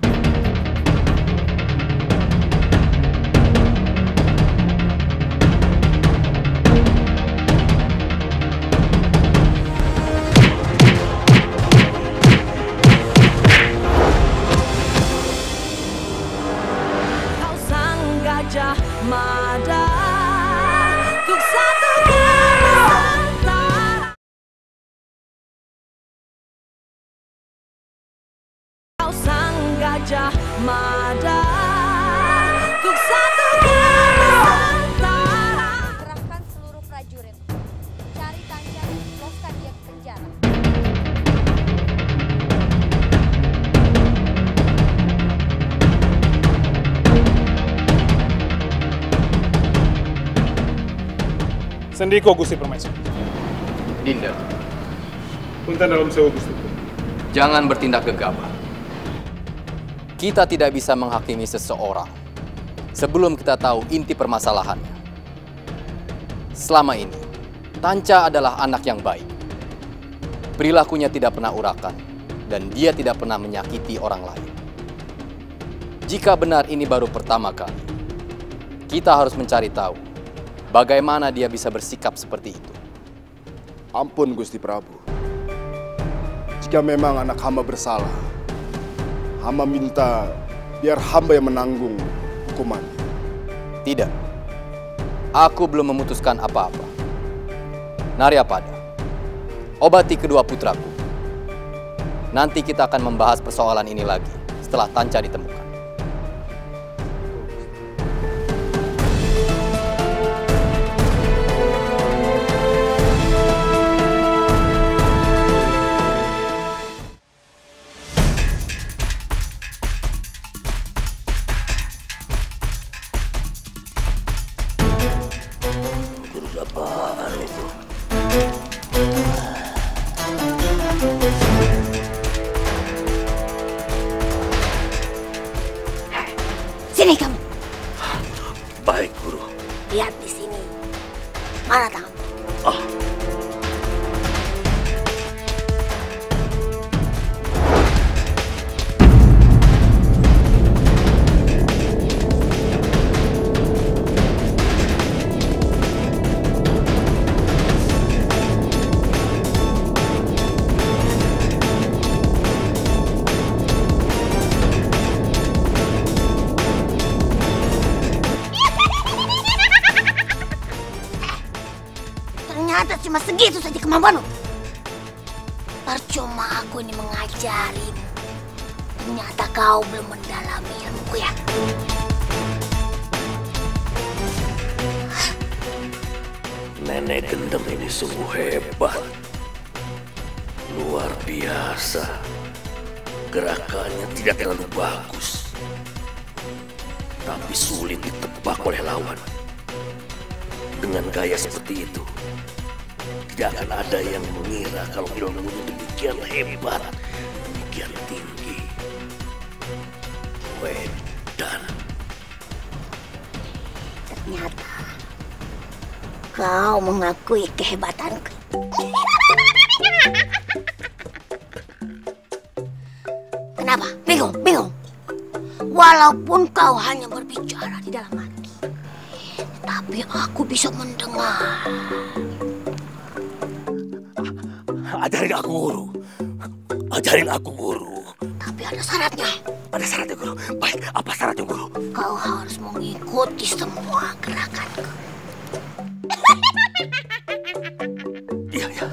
Speaker 9: Gajah Mada, ku satukan Nusantara. Kau sang Gajah Mada, ku satukan Nusantara.
Speaker 5: Kerahkan seluruh prajurit. Cari Tanca dan jebloskan dia ke penjara.
Speaker 17: Sendiko, Gusti Permaisuri.
Speaker 11: Dinda,
Speaker 17: Punten dalam sewu, Gusti.
Speaker 11: jangan bertindak gegabah. Kita tidak bisa menghakimi seseorang sebelum kita tahu inti permasalahannya. Selama ini, Tanca adalah anak yang baik. Perilakunya tidak pernah urakan, dan dia tidak pernah menyakiti orang lain. Jika benar ini baru pertama kali, kita harus mencari tahu bagaimana dia bisa bersikap seperti itu.
Speaker 19: Ampun, Gusti Prabu. Jika memang anak hamba bersalah, hamba minta biar hamba yang menanggung hukuman.
Speaker 11: Tidak. Aku belum memutuskan apa-apa. Narayapada, obati kedua putraku. Nanti kita akan membahas persoalan ini lagi setelah Tanca ditemukan.
Speaker 1: Apaan itu?
Speaker 3: Sini kamu.
Speaker 1: Baik, Guru.
Speaker 3: Lihat di sini. Mana tangan?
Speaker 1: Ah.
Speaker 3: Ternyata cuma segitu saja kemampuanmu. Percuma aku ini mengajarimu. Ternyata kau belum mendalami ilmuku ya.
Speaker 1: Nenek Gendeng ini sungguh hebat. Luar biasa. Gerakannya tidak terlalu bagus. Tapi sulit ditebak oleh lawan. Dengan gaya seperti itu, tidak akan ada yang mengira kalau ilmunya demikian hebat, demikian tinggi. Wedan.
Speaker 3: Ternyata kau mengakui kehebatanku. Kenapa? Bingung, bingung. Walaupun kau hanya berbicara di dalam hati, tapi aku bisa mendengar.
Speaker 1: Ajarin aku, Guru. Ajarin aku, Guru.
Speaker 3: Tapi ada syaratnya.
Speaker 1: Ada syaratnya, Guru. Baik, apa syaratnya, Guru?
Speaker 3: Kau harus mengikuti semua gerakanku.
Speaker 1: Iya, iya.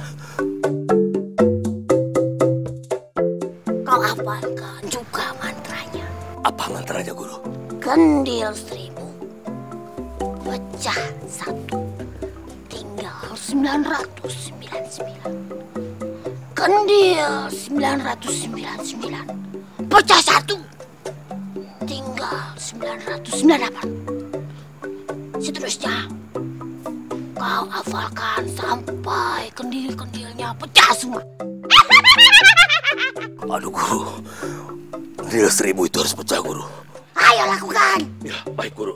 Speaker 3: Kau hafalkan juga mantranya.
Speaker 1: Apa mantranya, Guru?
Speaker 3: Kendil seribu pecah satu, tinggal sembilan ratus sembilan puluh sembilan. Kendil sembilan ratus sembilan puluh sembilan pecah satu, tinggal sembilan ratus sembilan puluh delapan. Seterusnya kau hafalkan sampai kendil-kendilnya pecah semua.
Speaker 1: Aduh, Guru. Kendil seribu itu harus pecah, Guru.
Speaker 3: Ayo lakukan.
Speaker 1: Ya, baik, Guru.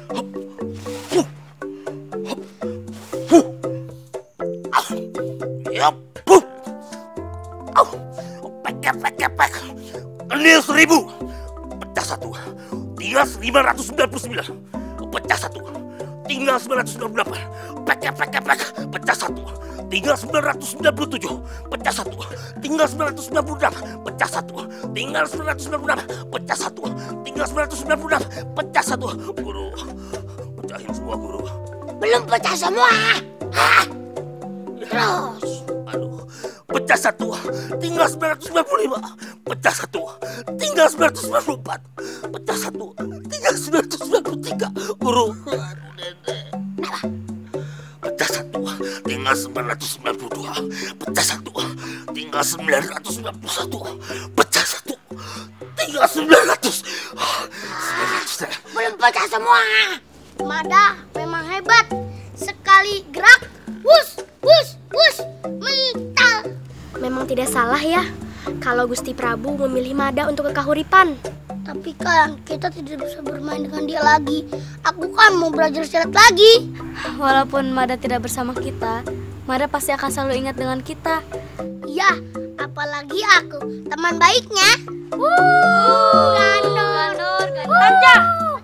Speaker 1: Kendil seribu pecah satu, tinggal sembilan ratus sembilan puluh sembilan. Pecah satu, tinggal sembilan ratus sembilan puluh delapan. Pecah, pecah, pecah. Pecah satu, tinggal sembilan ratus sembilan puluh tujuh. Pecah satu, tinggal sembilan ratus sembilan puluh delapan. Pecah satu, tinggal sembilan ratus sembilan puluh enam. Pecah satu, tinggal sembilan ratus sembilan puluh enam. Pecah satu. Guru, pecahin semua, Guru.
Speaker 3: Belum pecah semua. Hah? Terus.
Speaker 1: Aduh, pecah satu, tinggal sembilan ratus sembilan puluh lima. Pecah satu, tinggal sembilan ratus sembilan puluh empat. Pecah satu, tinggal sembilan ratus sembilan puluh tiga. Guru. Aduh, Nenek. Pecah satu, tinggal sembilan ratus sembilan puluh dua. Pecah satu, tinggal sembilan ratus sembilan puluh satu. Pecah satu, tinggal sembilan ratus.
Speaker 3: Belum pecah semua. Mada memang hebat. Sekali gerak, wus, wus, wus, mental.
Speaker 10: Memang tidak salah ya kalau Gusti Prabu memilih Mada untuk ke Kahuripan.
Speaker 3: Tapi kan kita tidak bisa bermain dengan dia lagi. Aku kan mau belajar silat lagi.
Speaker 10: Walaupun Mada tidak bersama kita, Mada pasti akan selalu ingat dengan kita.
Speaker 3: Ya, apalagi aku, teman baiknya. Wuh, Gandor, Gandor, Gandor. Tanja.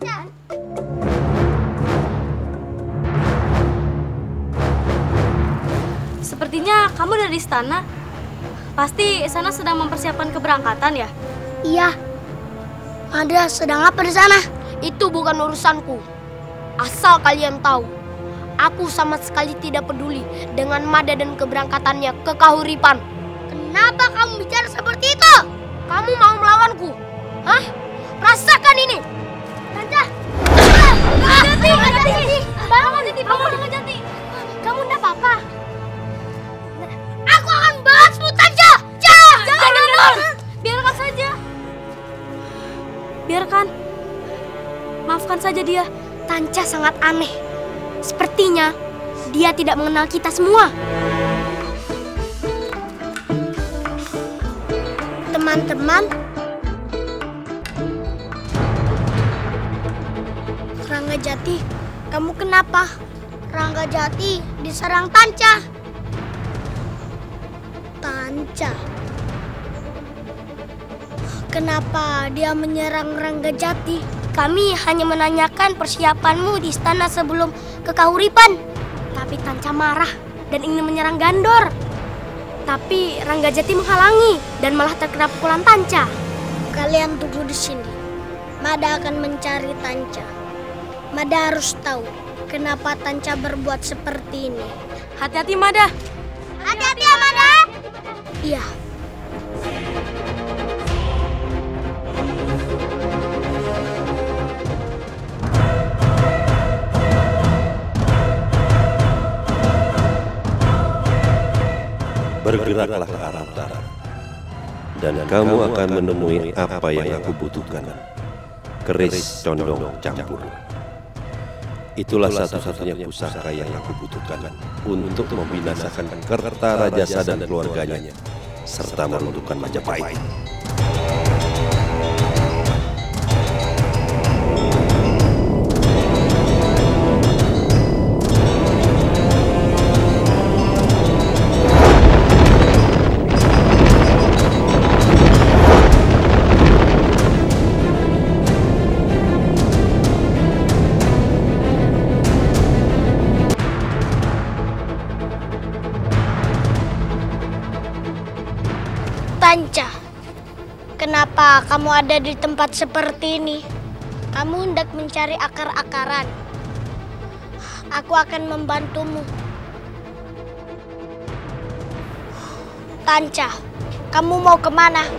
Speaker 10: Sepertinya kamu dari istana. Pasti istana sedang mempersiapkan keberangkatan ya?
Speaker 3: Iya. Mada sedang apa di sana?
Speaker 4: Itu bukan urusanku. Asal kalian tahu, aku sama sekali tidak peduli dengan Mada dan keberangkatannya ke Kahuripan.
Speaker 3: Kenapa kamu bicara seperti itu?
Speaker 4: Kamu mau melawanku? Hah? Rasakan ini.
Speaker 3: Tanja.
Speaker 10: Jati, Jati. Bangun, Jati. Bangun dengan Jati. Kamu enggak apa-apa.
Speaker 3: Aku akan balasmu, Tanja.
Speaker 10: Jangan, Gandor. Biarkan saja. Biarkan. Maafkan saja dia.
Speaker 4: Tanja sangat aneh. Sepertinya dia tidak mengenal kita semua. Teman-teman, Ranggajati, kamu kenapa? Ranggajati diserang Tanca. Tanca? Kenapa dia menyerang Ranggajati? Kami hanya menanyakan persiapanmu di istana sebelum ke Kahuripan. Tapi Tanca marah dan ingin menyerang Gandor. Tapi Ranggajati menghalangi dan malah terkena pukulan Tanca. Kalian tunggu di sini. Mada akan mencari Tanca. Mada harus tahu kenapa Tanca berbuat seperti ini.
Speaker 5: Hati-hati, Mada.
Speaker 4: Hati-hati ya, Mada. Iya.
Speaker 2: Bergeraklah ke arah utara, dan kamu akan menemui apa yang aku butuhkan. Keris condong campur. Itulah satu-satunya pusaka yang aku butuhkan untuk membinasakan Kertarajasa dan keluarganya, serta meruntuhkan Majapahit.
Speaker 4: Tanca, kenapa kamu ada di tempat seperti ini? Kamu hendak mencari akar-akaran. Aku akan membantumu. Tanca, kamu mau kemana?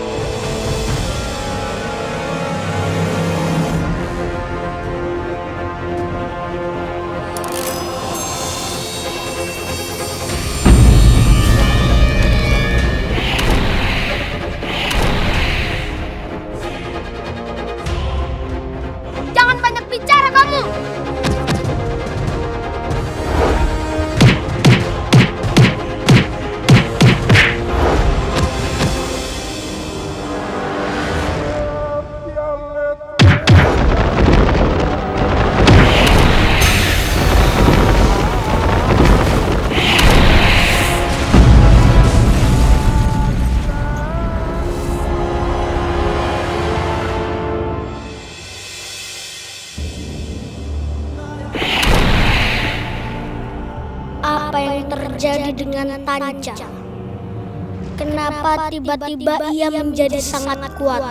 Speaker 4: Apa yang terjadi dengan Tanca? Kenapa tiba-tiba ia menjadi sangat kuat?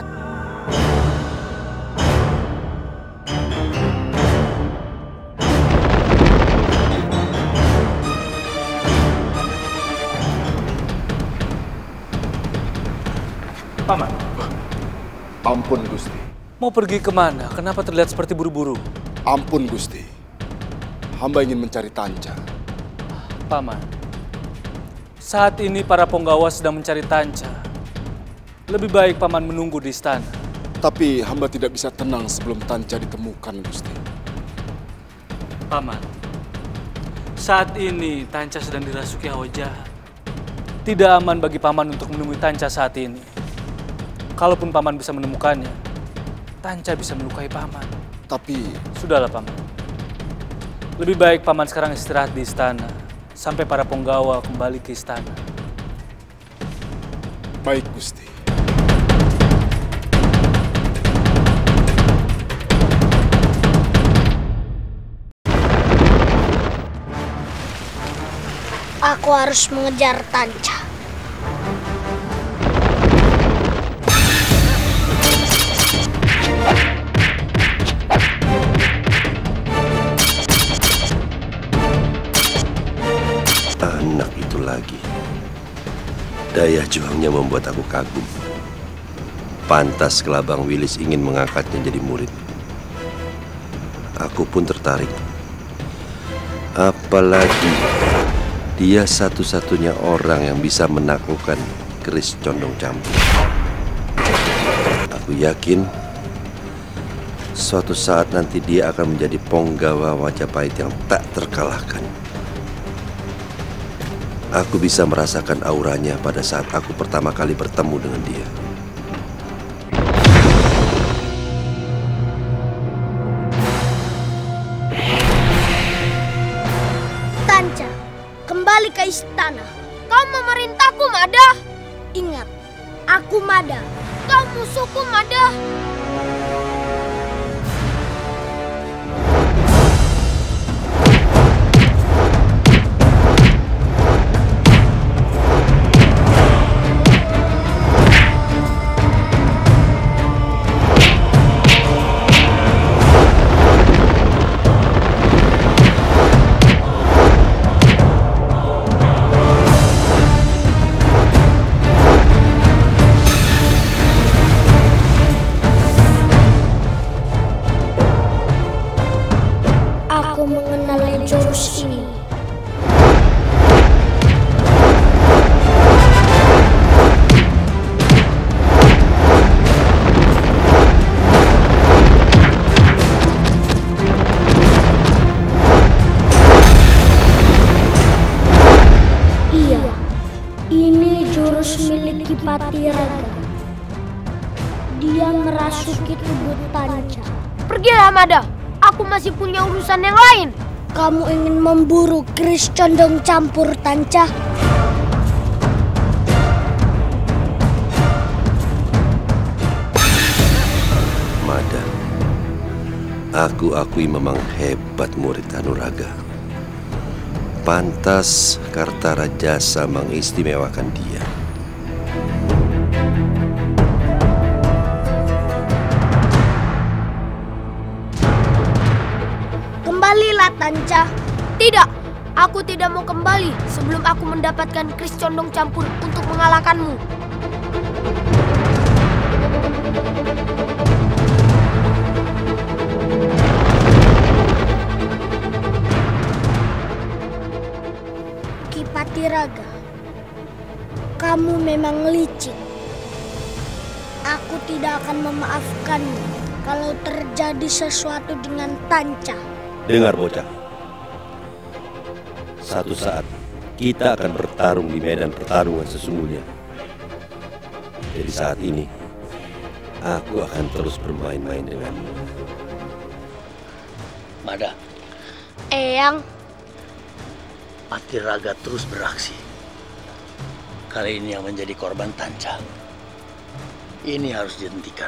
Speaker 8: Paman.
Speaker 19: Ampun, Gusti.
Speaker 8: Mau pergi kemana? Kenapa terlihat seperti buru-buru?
Speaker 19: Ampun, Gusti. Hamba ingin mencari Tanca.
Speaker 8: Paman, saat ini para Punggawa sedang mencari Tanca. Lebih baik Paman menunggu di istana.
Speaker 19: Tapi hamba tidak bisa tenang sebelum Tanca ditemukan, Gusti.
Speaker 8: Paman, saat ini Tanca sedang dirasuki hawa jahat. Tidak aman bagi Paman untuk menemui Tanca saat ini. Kalaupun Paman bisa menemukannya, Tanca bisa melukai Paman.
Speaker 19: Tapi...
Speaker 8: Sudahlah, Paman. Lebih baik Paman sekarang istirahat di istana, sampai para Punggawa kembali ke istana.
Speaker 19: Baik, Gusti.
Speaker 4: Aku harus mengejar Tanca.
Speaker 2: Anak itu lagi. Daya juangnya membuat aku kagum. Pantas Kelabang Wilis ingin mengangkatnya jadi murid. Aku pun tertarik. Apalagi dia satu-satunya orang yang bisa menaklukkan keris condong campur. Aku yakin suatu saat nanti dia akan menjadi Punggawa Majapahit yang tak terkalahkan. Aku bisa merasakan auranya pada saat aku pertama kali bertemu dengan dia.
Speaker 3: Tanca, kembali ke istana. Kau memerintahku, Mada. Ingat, aku Mada. Kau musuhku, Mada.
Speaker 4: Aku mengenali jurus ini. Iya, ini jurus milik Kipati Raga. Dia merasuki tubuh Tanca.
Speaker 3: Pergilah, Mada. Aku masih punya urusan yang lain.
Speaker 4: Kamu ingin memburu keris condong campur, Tanca?
Speaker 2: Mada, aku akui memang hebat murid Kanuraga. Pantas Kartarajasa mengistimewakan dia.
Speaker 3: Kembalilah, Tanca. Tidak, aku tidak mau kembali sebelum aku mendapatkan keris condong campur untuk mengalahkanmu.
Speaker 4: Kipati Raga, kamu memang licik. Aku tidak akan memaafkanmu kalau terjadi sesuatu dengan Tanca.
Speaker 2: Dengar bocah, satu saat kita akan bertarung di medan pertarungan sesungguhnya. Jadi saat ini, aku akan terus bermain-main denganmu.
Speaker 1: Mada,
Speaker 3: Eyang,
Speaker 1: Pati Raga terus beraksi. Kali ini yang menjadi korban Tanca. Ini harus dihentikan.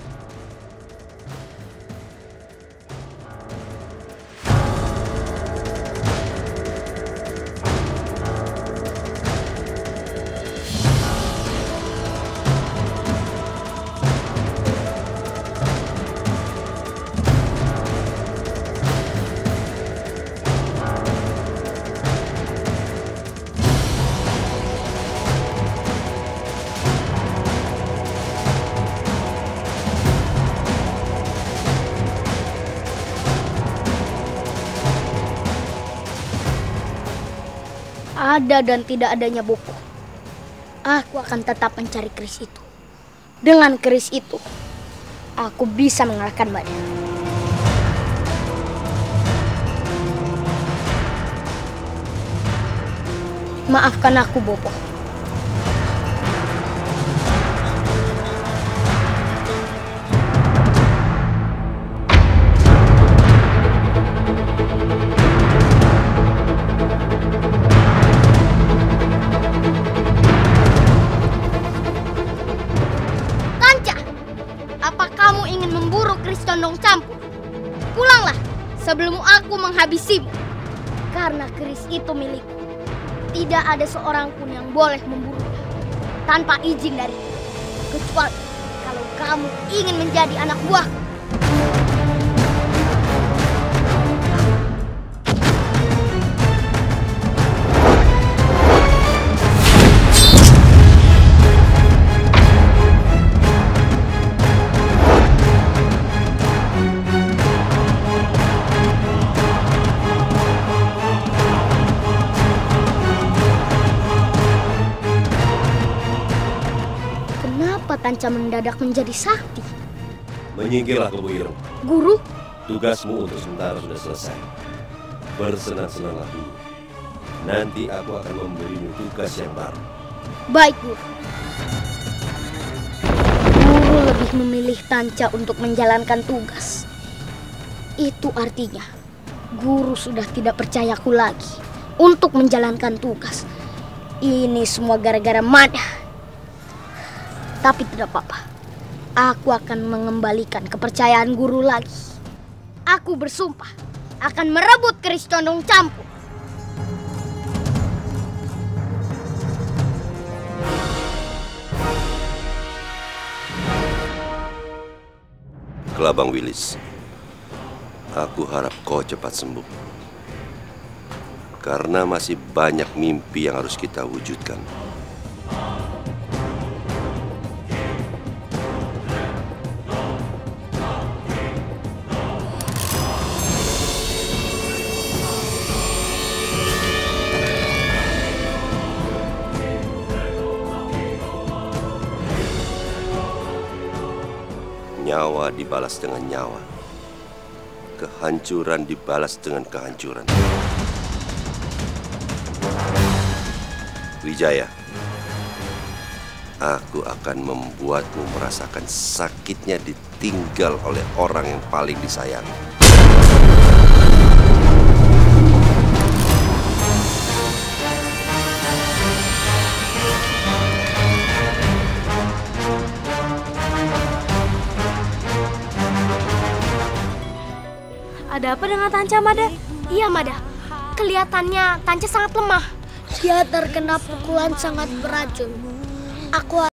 Speaker 3: Ada dan tidak adanya Bopo, aku akan tetap mencari keris itu. Dengan keris itu, aku bisa mengalahkan Mada. Maafkan aku, Bopo. Condong campur, pulanglah sebelum aku menghabisimu. Karena keris itu milikku. Tidak ada seorang pun yang boleh memburunya tanpa izin dariku, kecuali kalau kamu ingin menjadi anak buahku. Tanca mendadak menjadi sakti.
Speaker 2: Menyingkirlah Kebu Ireng.
Speaker 3: Guru,
Speaker 2: tugasmu untuk sementara sudah selesai. Bersenang-senanglah dulu. Nanti aku akan memberimu tugas yang baru.
Speaker 3: Baik, Guru. Guru lebih memilih Tanca untuk menjalankan tugas. Itu artinya Guru sudah tidak percayaku lagi untuk menjalankan tugas. Ini semua gara-gara Mada. Tapi tidak apa-apa. Aku akan mengembalikan kepercayaan Guru lagi. Aku bersumpah akan merebut keris condong campur.
Speaker 2: Kelabang Wilis, aku harap kau cepat sembuh. Karena masih banyak mimpi yang harus kita wujudkan. Nyawa dibalas dengan nyawa. Kehancuran dibalas dengan kehancuran. Wijaya, aku akan membuatmu merasakan sakitnya ditinggal oleh orang yang paling disayang.
Speaker 4: Ada apa dengan Tanca, Mada? Iya, Mada. Kelihatannya Tanca sangat lemah. Dia terkena pukulan sangat beracun. Aku